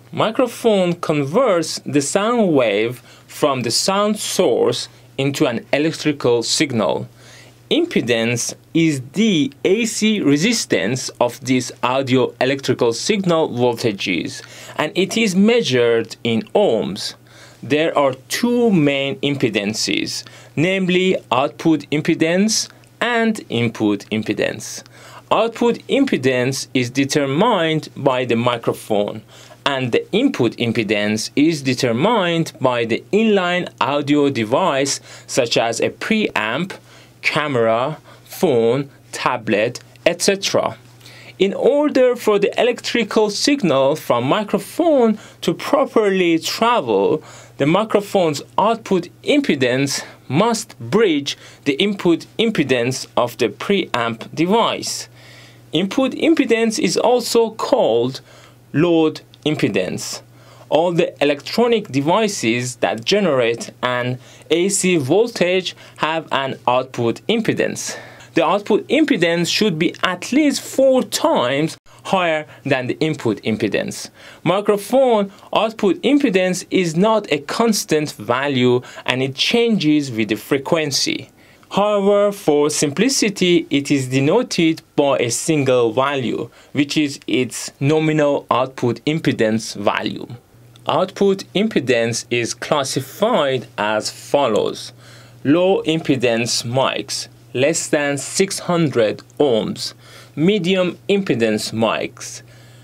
Microphone converts the sound wave from the sound source into an electrical signal. Impedance is the AC resistance of these audio electrical signal voltages, and it is measured in ohms. There are two main impedances, namely output impedance and input impedance. Output impedance is determined by the microphone, and the input impedance is determined by the inline audio device such as a preamp, camera, phone, tablet, etc. In order for the electrical signal from microphone to properly travel, the microphone's output impedance must bridge the input impedance of the preamp device. Input impedance is also called load impedance. All the electronic devices that generate an AC voltage have an output impedance. The output impedance should be at least 4 times higher than the input impedance. Microphone output impedance is not a constant value and it changes with the frequency. However, for simplicity, it is denoted by a single value, which is its nominal output impedance value. Output impedance is classified as follows: low impedance mics, less than 600 ohms, medium impedance mics,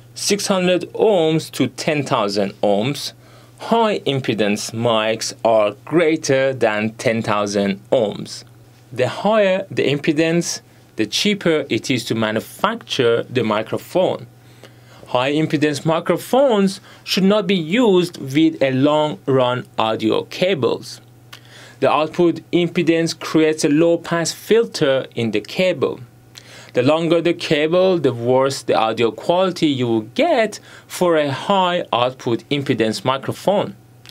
600 ohms to 10,000 ohms, high impedance mics are greater than 10,000 ohms. The higher the impedance, the cheaper it is to manufacture the microphone. High impedance microphones should not be used with a long-run audio cables. The output impedance creates a low-pass filter in the cable. The longer the cable, the worse the audio quality you will get for a high output impedance microphone.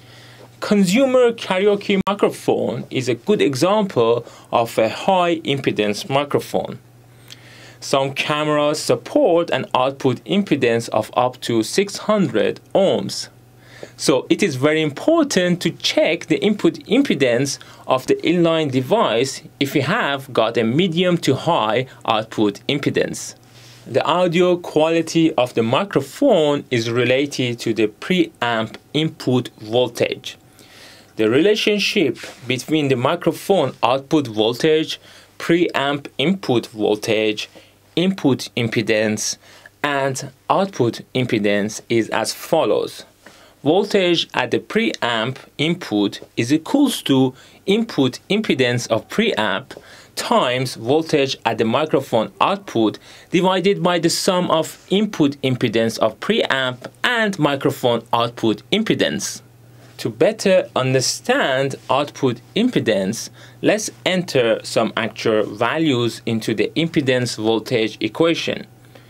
Consumer karaoke microphone is a good example of a high impedance microphone. Some cameras support an output impedance of up to 600 ohms. So it is very important to check the input impedance of the inline device if you have got a medium to high output impedance. The audio quality of the microphone is related to the preamp input voltage. The relationship between the microphone output voltage, preamp input voltage, input impedance, and output impedance is as follows. Voltage at the preamp input is equals to input impedance of preamp times voltage at the microphone output divided by the sum of input impedance of preamp and microphone output impedance. To better understand output impedance, let's enter some actual values into the impedance voltage equation.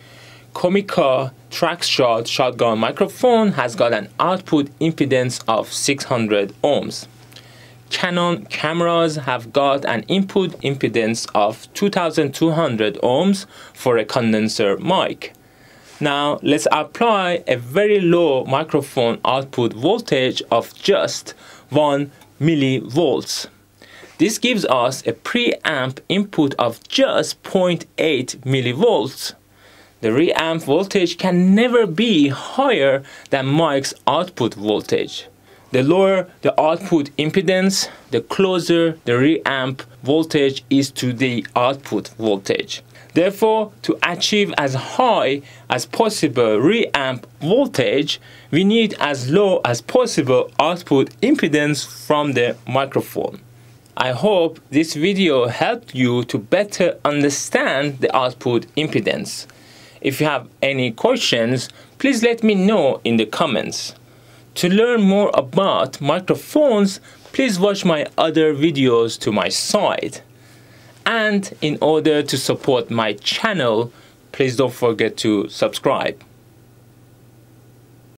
Comica Trackshot shotgun microphone has got an output impedance of 600 ohms. Canon cameras have got an input impedance of 2200 ohms for a condenser mic. Now let's apply a very low microphone output voltage of just 1 millivolts. This gives us a preamp input of just 0.8 millivolts. The reamp voltage can never be higher than mic's output voltage. The lower the output impedance, the closer the reamp voltage is to the output voltage. Therefore, to achieve as high as possible reamp voltage, we need as low as possible output impedance from the microphone. I hope this video helped you to better understand the output impedance. If you have any questions, please let me know in the comments. To learn more about microphones, please watch my other videos to my side. And in order to support my channel, please don't forget to subscribe.